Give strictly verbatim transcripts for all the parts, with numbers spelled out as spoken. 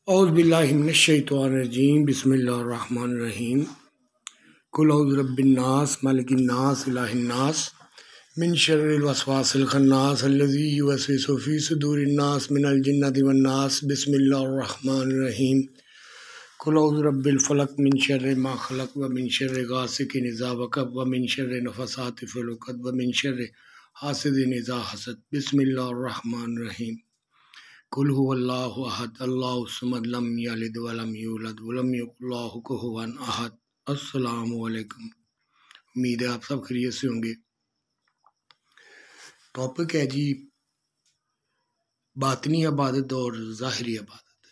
औज़ु बिल्लाहि मिनश्शैतानिर्रजीम बिस्मिल्लाहिर्रहमानिर्रहीम कुल औज़ु बिर्रब्बिन्नास मलिकिन्नास इलाहिन्नास मिन शर्रिल वस्वासिल खन्नास अल्लज़ी युवस्विसु फ़ी सुदूरिन्नास मिनल जिन्नति वन्नास बिस्मिल्लाहिर्रहमानिर्रहीम कुल औज़ु बिरब्बिल फलक मिन शर्रि मा खलक व मिन शर्रि गासिकिन इज़ा वक़ब व मिन शर्रि नफ़्फ़ासाति फ़िल उक़द व मिन शर्रि हासिदिन इज़ा हसद बिस्मिल्लाहिर्रहमानिर्रहीम कुल हुवल्लाहु अहद अल्लाहु समद लम यलिद वलम यूलद वलम यकुल लहू कुफुवन अहद। अस्सलामु अलैकुम। उम्मीद है आप सब खैरियत से होंगे। टॉपिक है जी बातनी इबादत और ज़ाहिरी इबादत।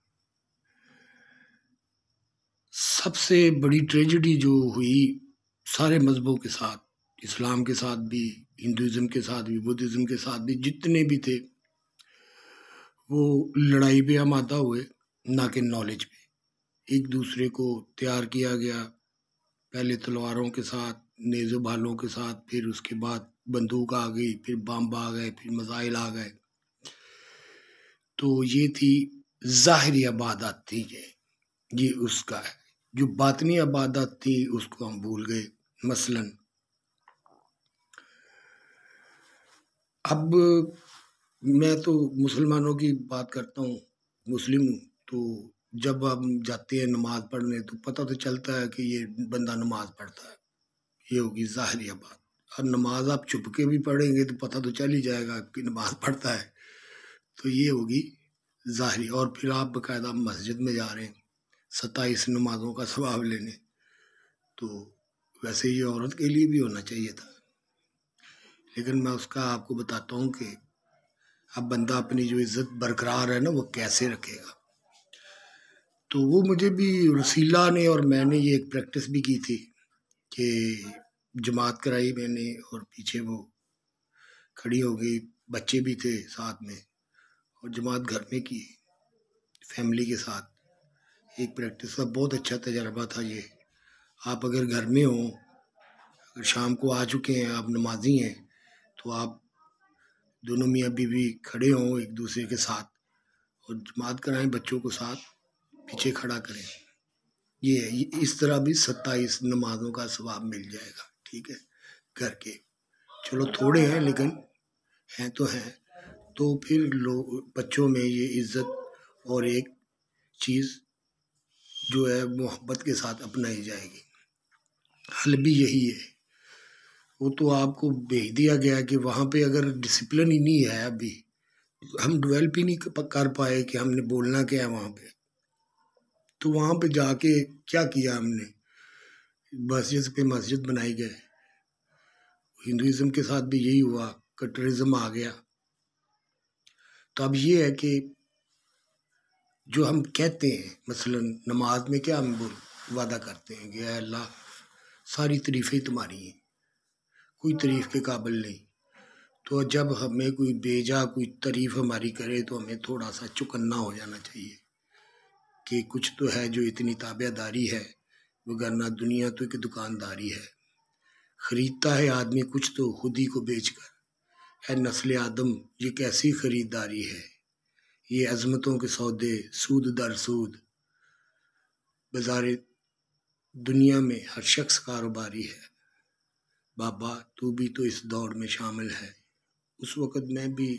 सबसे बड़ी ट्रेजेडी जो हुई सारे मजहबों के साथ, इस्लाम के साथ भी, हिंदुज़म के साथ भी, बुद्धिज़्म के साथ भी, जितने भी थे वो लड़ाई पे आमादा हुए, ना कि नॉलेज पे। एक दूसरे को तैयार किया गया, पहले तलवारों के साथ, नेज़ो भालों के साथ, फिर उसके बाद बंदूक आ गई, फिर बम आ गए, फिर मिसाइल आ गए। तो ये थी ज़ाहिरी इबादत थी। ये ये उसका है। जो बातनी इबादत थी उसको हम भूल गए। मसलन अब मैं तो मुसलमानों की बात करता हूँ, मुस्लिम हूँ, तो जब हम जाते हैं नमाज पढ़ने तो पता तो चलता है कि ये बंदा नमाज पढ़ता है। ये होगी ज़ाहिरी बात। और नमाज आप चुप के भी पढ़ेंगे तो पता तो चल ही जाएगा कि नमाज पढ़ता है। तो ये होगी ज़ाहिरी। और फिर आप बाकायदा मस्जिद में जा रहे हैं सत्ताईस नमाजों का सवाब लेने, तो वैसे ये औरत के लिए भी होना चाहिए था। लेकिन मैं उसका आपको बताता हूँ कि अब बंदा अपनी जो इज़्ज़त बरकरार है ना वो कैसे रखेगा। तो वो मुझे भी रसीला ने और मैंने ये एक प्रैक्टिस भी की थी कि जमात कराई मैंने और पीछे वो खड़ी हो गई, बच्चे भी थे साथ में, और जमात घर में की फैमिली के साथ। एक प्रैक्टिस का बहुत अच्छा तजर्बा था ये। आप अगर घर में हो, अगर शाम को आ चुके हैं, आप नमाजी हैं, तो आप दोनों मियाँ बीवी खड़े हों एक दूसरे के साथ और जमात कराएं, बच्चों को साथ पीछे खड़ा करें। ये इस तरह भी सत्ताईस नमाजों का सवाब मिल जाएगा। ठीक है, घर के चलो थोड़े हैं लेकिन हैं तो हैं। तो फिर लोग बच्चों में ये इज़्ज़त और एक चीज़ जो है मोहब्बत के साथ अपनाई जाएगी। हल भी यही है। वो तो आपको भेज दिया गया कि वहाँ पे अगर डिसिप्लिन ही नहीं है, अभी हम डेवलप ही नहीं कर पाए कि हमने बोलना क्या है वहाँ पे, तो वहाँ पे जाके क्या किया हमने, मस्जिद पे मस्जिद बनाई गए। हिंदुइज्म के साथ भी यही हुआ, कट्टरिज्म आ गया। तो अब ये है कि जो हम कहते हैं, मसलन नमाज में क्या हम वादा करते हैं कि अल्लाह सारी तारीफ़ें तुम्हारी हैं, कोई तारीफ़ के काबिल नहीं। तो जब हमें कोई बेजा कोई तारीफ़ हमारी करे तो हमें थोड़ा सा चौकन्ना हो जाना चाहिए कि कुछ तो है जो इतनी ताबेदारी है, वरना दुनिया तो एक दुकानदारी है। ख़रीदता है आदमी कुछ तो खुद ही को बेच कर। है नस्ल आदम ये कैसी ख़रीदारी है, ये अज़मतों के सौदे सूद दर सूद। बाज़ारे दुनिया में हर शख्स कारोबारी है। बाबा तू भी तो इस दौड़ में शामिल है। उस वक़्त मैं भी,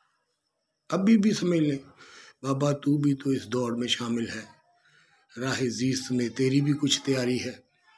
अभी भी समझ लें, बाबा तू भी तो इस दौड़ में शामिल है, राह ज़ीस्त में तेरी भी कुछ तैयारी है।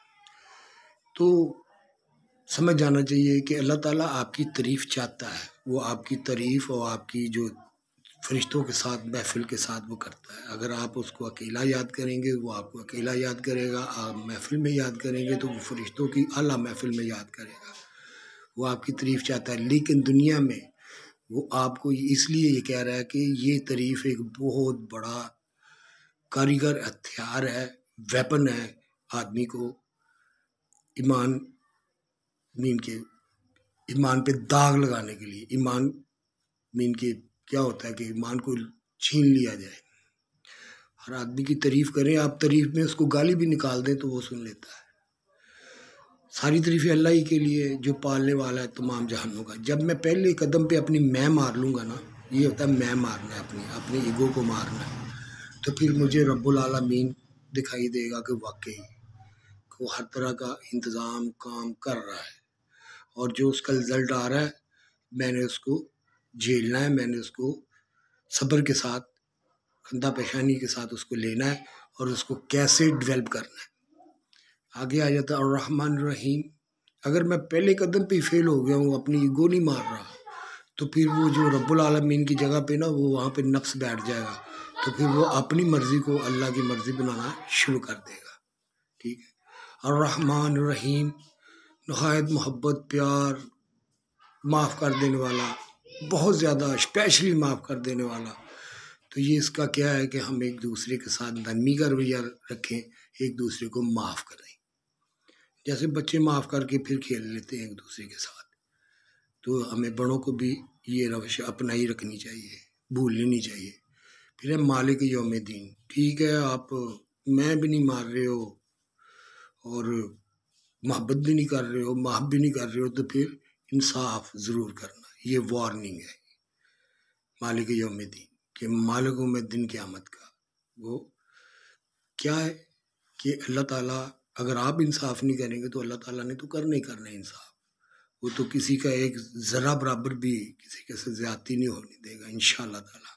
तो समझ जाना चाहिए कि अल्लाह ताला आपकी तारीफ़ चाहता है। वो आपकी तारीफ़ और आपकी जो फरिश्तों के साथ, महफिल के साथ वो करता है। अगर आप उसको अकेला याद करेंगे वो आपको अकेला याद करेगा, आप महफिल में याद करेंगे तो वो फरिश्तों की आला महफिल में याद करेगा। वो आपकी तारीफ़ चाहता है। लेकिन दुनिया में वो आपको इसलिए ये कह रहा है कि ये तारीफ़ एक बहुत बड़ा कारीगर हथियार है, वेपन है आदमी को ईमान मीन के ईमान पे दाग लगाने के लिए। ईमान मीन के क्या होता है कि ईमान को छीन लिया जाए। हर आदमी की तारीफ़ करें आप, तारीफ़ में उसको गाली भी निकाल दें तो वो सुन लेता है। सारी तारीफ़ें अल्लाह ही के लिए जो पालने वाला है तमाम जहानों का। जब मैं पहले कदम पे अपनी मैं मार लूँगा ना, ये होता है मैं मारना है, अपनी अपनी ईगो को मारना है। तो फिर मुझे रब्बुल आलमीन दिखाई देगा कि वाकई वो हर तरह का इंतज़ाम काम कर रहा है, और जो उसका रिज़ल्ट आ रहा है मैंने उसको झेलना है, मैंने उसको सब्र के साथ, खंदा पेशानी के साथ उसको लेना है और उसको कैसे डेवलप करना है। आगे आ जाता है अर्रहमान रहीम। अगर मैं पहले कदम पे फेल हो गया हूँ, अपनी ईगो नहीं मार रहा, तो फिर वो जो रब्बुल आलमीन की जगह पे ना वो वहाँ पे नफ्स बैठ जाएगा, तो फिर वो अपनी मर्ज़ी को अल्लाह की मर्ज़ी बनाना शुरू कर देगा। ठीक है। अर्रहमान रहीम, नहायत मोहब्बत प्यार, माफ़ कर देने वाला, बहुत ज़्यादा स्पेशली माफ़ कर देने वाला। तो ये इसका क्या है कि हम एक दूसरे के साथ नरमी का रवैया रखें, एक दूसरे को माफ़ करें। जैसे बच्चे माफ़ करके फिर खेल लेते हैं एक दूसरे के साथ, तो हमें बड़ों को भी ये रवैश अपनाई रखनी चाहिए, भूलनी नहीं चाहिए। फिर है मालिक यौम दीन। ठीक है, आप मैं भी नहीं मार रहे हो और मोहब्बत भी नहीं कर रहे हो, माफ़ भी नहीं कर रहे हो, तो फिर इंसाफ ज़रूर करना। ये वार्निंग है मालिक यौम दीन कि मालिक यौम दिन क़यामत का। वो क्या है कि अल्लाह ताला, अगर आप इंसाफ नहीं करेंगे तो अल्लाह ताला ने तो करना ही करना है इंसाफ। वो तो किसी का एक ज़रा बराबर भी किसी के साथ ज़्यादती नहीं होने देगा इंशाअल्लाह ताला।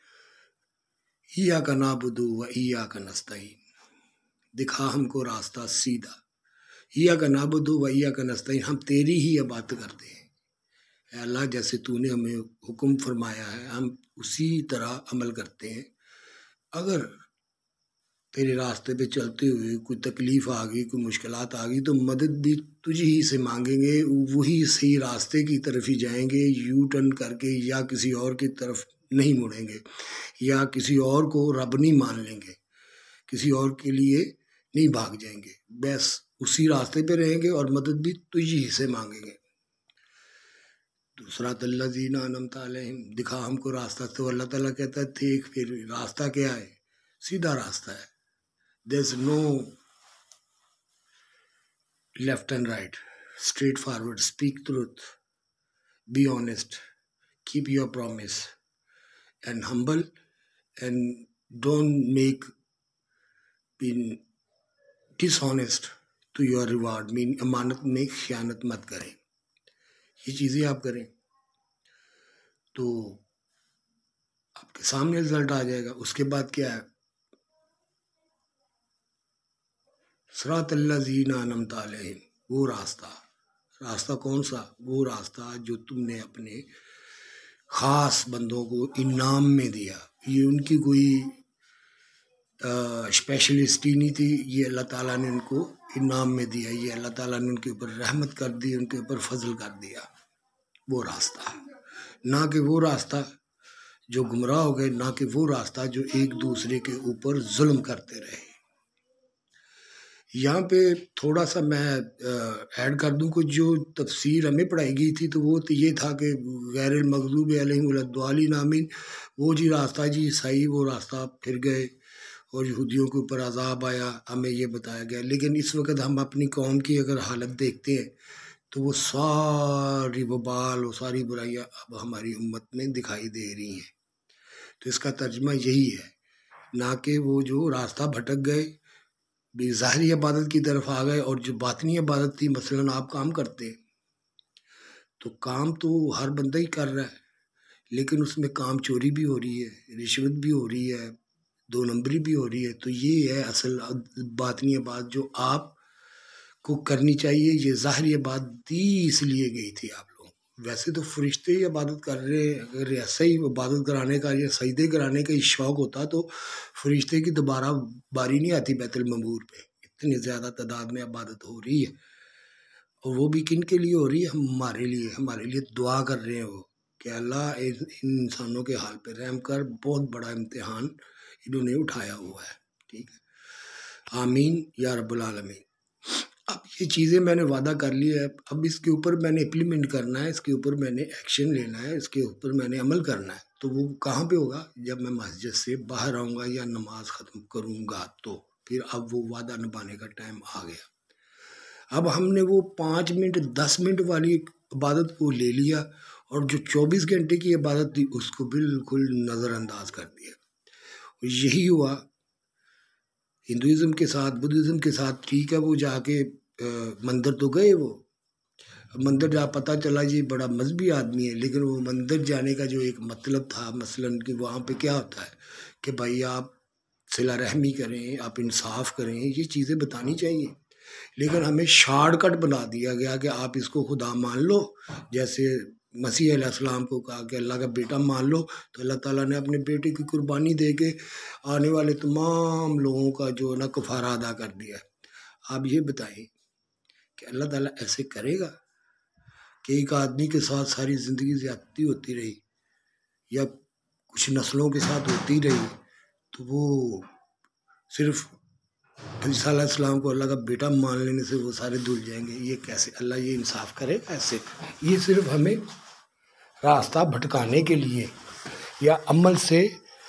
इय्याका नअबुदु व इय्याका नस्तईन, दिखा हमको रास्ता सीधा। इय्याका नअबुदु व इय्याका नस्तईन, हम तेरी ही इबादत करते हैं अल्लाह, जैसे तूने हमें हुक्म फरमाया है हम उसी तरह अमल करते हैं। अगर तेरे रास्ते पे चलते हुए कोई तकलीफ़ आ गई, कोई मुश्किलात आ गई, तो मदद भी तुझी ही से मांगेंगे, वही सही रास्ते की तरफ ही जाएंगे, यू टर्न करके या किसी और की तरफ नहीं मुड़ेंगे, या किसी और को रब नहीं मान लेंगे, किसी और के लिए नहीं भाग जाएंगे, बस उसी रास्ते पे रहेंगे और मदद भी तुझी ही से मांगेंगे। दूसरा तल्लज़ीना अनअमता अलैहिम, दिखा हमको रास्ता। तो अल्लाह ताला कहता है ठीक, फिर रास्ता क्या है? सीधा रास्ता है। There's no left and right, straightforward, speak truth, be honest, keep your promise, and humble, and don't make being dishonest to your reward, mean अमानत में ख़यानत मत करें। ये चीज़ें आप करें तो आपके सामने रिजल्ट आ जाएगा। उसके बाद क्या है? सिरातल्लज़ीना अनअमता अलैहिम, वो रास्ता। रास्ता कौन सा? वो रास्ता जो तुमने अपने ख़ास बंदों को इनाम में दिया। ये उनकी कोई स्पेशलिस्टी नहीं थी, ये अल्लाह ताला ने उनको इनाम में दिया, ये अल्लाह ताला ने उनके ऊपर रहमत कर दी, उनके ऊपर फजल कर दिया। वो रास्ता, ना कि वो रास्ता जो गुमराह हो गए, ना कि वो रास्ता जो एक दूसरे के ऊपर जुल्म करते रहे। यहाँ पे थोड़ा सा मैं ऐड कर दूँ कि जो तफसीर हमें पढ़ाई गई थी, तो वो तो ये था कि गैर मग़ज़ूब अलैहिम वलद्दालिन आमीन, वो जी रास्ता जी सही, वो रास्ता फिर गए और यहूदियों के ऊपर अज़ाब आया, हमें ये बताया गया। लेकिन इस वक्त हम अपनी कौम की अगर हालत देखते हैं तो वो सारी वबाल और सारी बुराइयाँ अब हमारी उम्मत में दिखाई दे रही हैं। तो इसका तर्जुमा यही है, ना कि वो जो रास्ता भटक गए, ज़ाहिरी इबादत की तरफ आ गए, और जो बातिनी इबादत थी, मसलन आप काम करते हैं तो काम तो हर बंदा ही कर रहा है, लेकिन उसमें काम चोरी भी हो रही है, रिश्वत भी हो रही है, दो नंबरी भी हो रही है। तो ये है असल बातिनी इबादत जो आप को करनी चाहिए। ये ज़ाहिरी इबादत इसलिए गई थी आप लोग, वैसे तो फरिश्ते ही इबादत कर रहे हैं। अगर ऐसा ही इबादत कराने का या सजदे कराने का ही शौक़ होता तो फरिश्ते की दोबारा बारी नहीं आती बैतुल ममूर पे। इतनी ज़्यादा तादाद में इबादत हो रही है, और वो भी किन के लिए हो रही है? हमारे लिए। हमारे लिए दुआ कर रहे हैं वो कि अल्लाह इन इंसानों के हाल पे रहम कर, बहुत बड़ा इम्तिहान इन्होंने उठाया हुआ है। ठीक है, आमीन या रब्बुल आलमीन। अब ये चीज़ें मैंने वादा कर लिया है, अब इसके ऊपर मैंने इम्प्लीमेंट करना है, इसके ऊपर मैंने एक्शन लेना है, इसके ऊपर मैंने अमल करना है। तो वो कहाँ पे होगा? जब मैं मस्जिद से बाहर आऊँगा या नमाज ख़त्म करूँगा, तो फिर अब वो वादा निभाने का टाइम आ गया। अब हमने वो पाँच मिनट दस मिनट वाली इबादत को ले लिया, और जो चौबीस घंटे की इबादत थी उसको बिल्कुल नज़रअंदाज कर दिया। यही हुआ हिंदुइज्म के साथ, बुद्धिज़्म के साथ। ठीक है, वो जाके मंदिर तो गए, वो मंदिर जा पता चला जी बड़ा मजहबी आदमी है, लेकिन वो मंदिर जाने का जो एक मतलब था मसलन कि वहाँ पे क्या होता है कि भाई आप सिला रहमी करें, आप इंसाफ करें, ये चीज़ें बतानी चाहिए। लेकिन हमें शॉर्टकट बना दिया गया कि आप इसको खुदा मान लो। जैसे मसीह अलैहिस्सलाम को कहा कि अल्लाह का बेटा मान लो, तो अल्लाह ताला ने अपने बेटे की कुर्बानी दे के आने वाले तमाम लोगों का जो है ना कफ़ारा अदा कर दिया। आप ये बताएं कि अल्लाह ताला ऐसे करेगा कि एक आदमी के साथ सारी ज़िंदगी ज़्यादती होती रही या कुछ नस्लों के साथ होती रही, तो वो सिर्फ ईसा अलैहिस्सलाम को अल्लाह का बेटा मान लेने से वो सारे धुल जाएंगे? ये कैसे? अल्लाह ये इंसाफ करेगा ऐसे? ये सिर्फ हमें रास्ता भटकाने के लिए या अमल से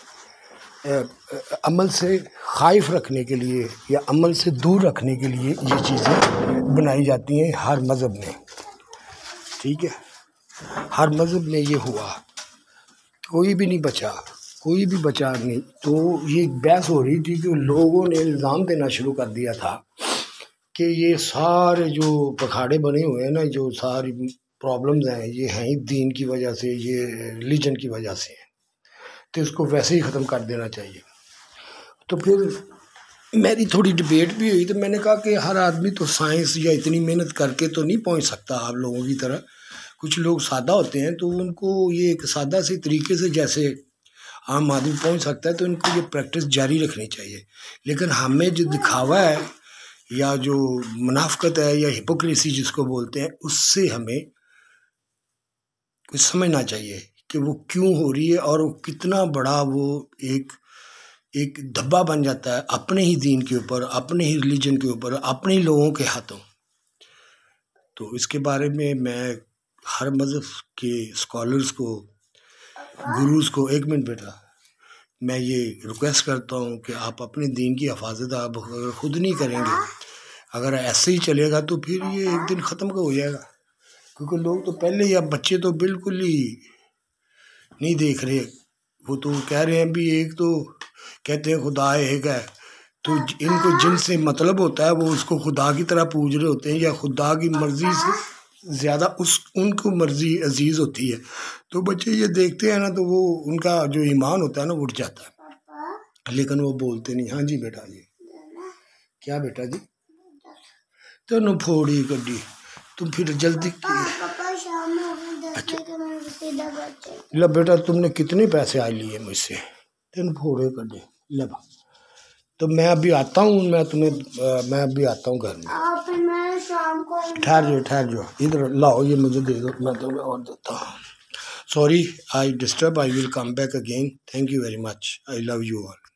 अमल से खाइफ रखने के लिए या अमल से दूर रखने के लिए ये चीज़ें बनाई जाती हैं हर मज़हब में। ठीक है, हर मज़हब में ये हुआ, कोई भी नहीं बचा, कोई भी बचा नहीं। तो ये बहस हो रही थी कि लोगों ने इल्ज़ाम देना शुरू कर दिया था कि ये सारे जो पखाड़े बने हुए हैं ना, जो सारी प्रॉब्लम्स हैं, ये हैं ही दीन की वजह से, ये रिलीजन की वजह से, तो इसको वैसे ही ख़त्म कर देना चाहिए। तो फिर मेरी थोड़ी डिबेट भी हुई, तो मैंने कहा कि हर आदमी तो साइंस या इतनी मेहनत करके तो नहीं पहुंच सकता आप लोगों की तरह। कुछ लोग सादा होते हैं, तो उनको ये एक सादा सी तरीके से जैसे आम आदमी पहुंच सकता है, तो इनको ये प्रैक्टिस जारी रखनी चाहिए। लेकिन हमें जो दिखावा है या जो मुनाफकत है या हिपोक्रेसी जिसको बोलते हैं, उससे हमें कुछ समझना चाहिए कि वो क्यों हो रही है और वो कितना बड़ा वो एक एक धब्बा बन जाता है अपने ही दीन के ऊपर, अपने ही रिलीजन के ऊपर, अपने ही लोगों के हाथों। तो इसके बारे में मैं हर मज़हब के स्कॉलर्स को, गुरुज को, एक मिनट बेटा, मैं ये रिक्वेस्ट करता हूँ कि आप अपने दीन की हिफाजत आप खुद नहीं करेंगे, अगर ऐसे ही चलेगा तो फिर ये एक दिन ख़त्म का हो जाएगा। क्योंकि लोग तो पहले ही, अब बच्चे तो बिल्कुल ही नहीं देख रहे, वो तो कह रहे हैं भी एक तो कहते हैं खुदा एक है, तो इनको जिनसे मतलब होता है वो उसको खुदा की तरह पूज रहे होते हैं या खुदा की मर्जी से ज़्यादा उस उनको मर्जी अजीज़ होती है। तो बच्चे ये देखते हैं ना, तो वो उनका जो ईमान होता है ना उठ जाता है, लेकिन वो बोलते नहीं। हाँ जी बेटा जी, क्या बेटा जी? तेन फोड़ी गड्डी, तुम फिर जल्दी अच्छा ला बेटा, तुमने कितने पैसे आए लिए मुझसे? तेन फोड़े गड्डी ले। तो मैं अभी आता हूँ, मैं तुम्हें मैं अभी आता हूँ घर में। ठहर जाओ ठहर जाओ, इधर लाओ, ये मुझे दे दो, मैं तुम्हें और देता हूँ। Sorry I disturb, I will come back again. Thank you very much, I love you all.